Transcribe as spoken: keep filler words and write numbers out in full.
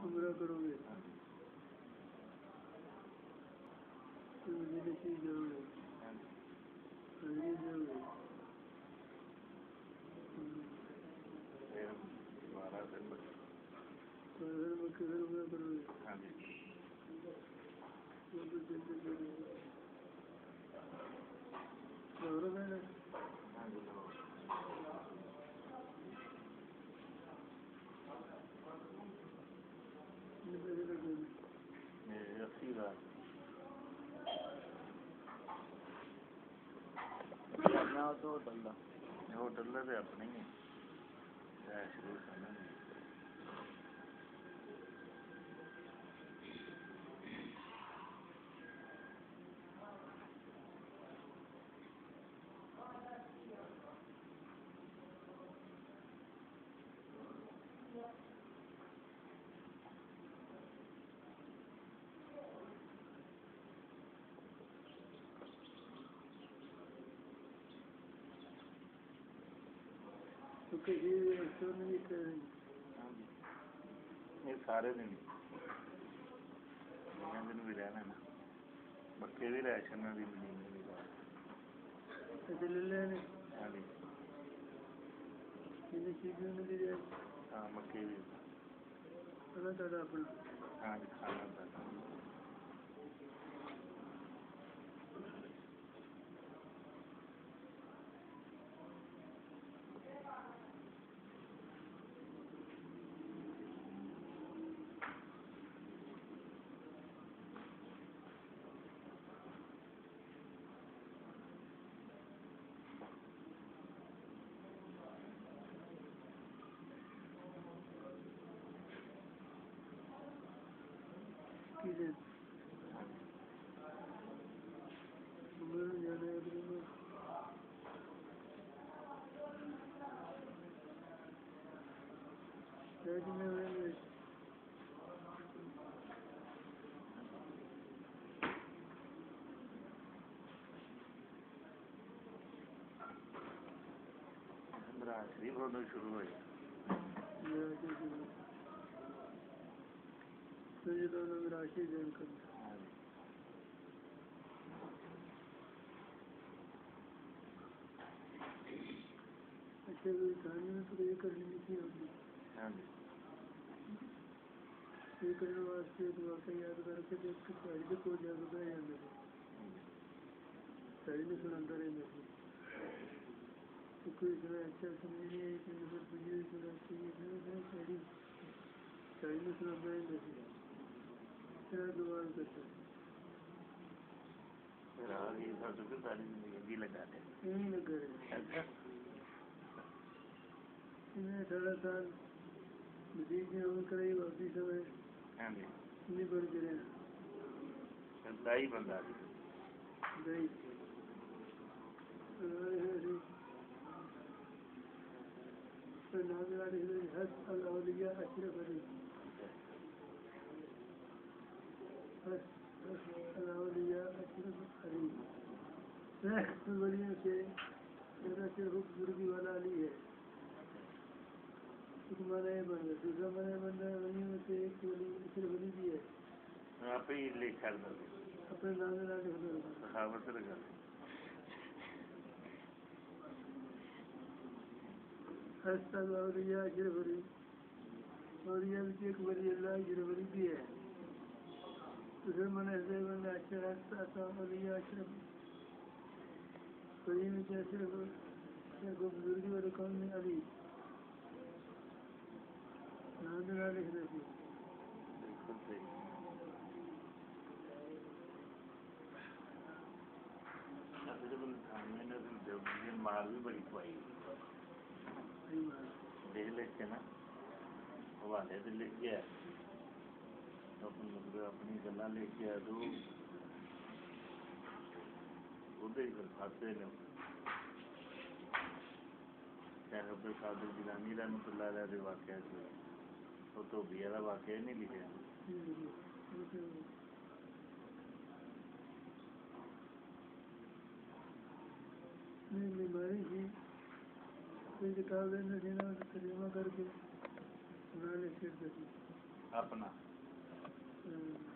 उम्र करोगे हाँ जी तो मदीने से जाओगे, हाँ जी हाजरी जाओगे, फिर दोबारा फिर और फिर मक्के फिर उम्र करोगे, हाँ जी वो भी जल्दी करोगे और मैंने हाँ जी लो ये पैसे लगे मेरे अस्सी हज़ार अपना तो होटल का होटल का तो अपना ही है शुरू करना तो किसी रेस्टोरेंट में भी करेंगे, हाँ जी ये सारे दिन जिन्हें दिन भी रहना ना मक्के भी राशन भी मदीने भी ऐसे ले लेने हाँ जी जिन्हें चीज़ों में दी जाए, हाँ मक्के भी पता था अपना हाँ जी खाना था किसे हाँ जी उम्र में जाना है अपने में राज में रहेंगे, मेरा शरीफ होना शुरू हो गया निराशा से तो ये दोनों निराशा जैन करना हाँ जी अच्छा कोई कहानी में तो ये करनी नहीं थी होगी, हाँ जी ये करने वास्ते एक वाक़या याद करके देख के साड़ी से कोई जाकर बह जाते थे, साड़ी ने सुनाता रहता था तो कोई सुना अच्छा समझ नहीं आई कि नजर बुझी हुई सुनाती है साड़ी साड़ी ने सुनाता रहता था तेरा कमाल करता फिर आगे तो फिर सारी जिंदगी लगा दे यही लगा रहे अच्छा इन्हें अठारह साल मजीद में उम्र कराई वापसी समय हाँ जी नहीं बढ़ गिरे दाई बंदा जी दही नाम हस अलिया अशरफ अली हस हस अलिया अशरफ अली वलियों से मेरा सिर्फ बुजुर्गी वाला अली है, एक माना ये बन गया, दूसरा माना बन रहा है वलियों में से एक वली सिर्फ अली भी है, आप ही लिख कर दो अपने नाम में लाने होते सखावत से लगा हस अलिया अशरफ अली और यह भी एक वली अल्लाह अशरफ अली भी है, दूसरे माना ऐसे बन रहा अशरफ अलिया अशरफ वली में से सिर्फ बुजुर्गी वाले कौन में अली नाम ना लिखना चाहिए बिल्कुल सही मार भी बड़ी खुआई देख लिख के ना हवाले से लिख गया अपनी मतलब अपनी गल्ला लिख गया तो उधर ही फिर फंसते ने शेख अब्दुल कादिर जिलानी रहमतुल्लाह अलैह दे वाकया वो धोबिया का वाकया नहीं लिखा बीमारी थी कोई किताब लेने देना तर्जुमा करके बना ले फिर देती ਆਪਣਾ ਹਮ,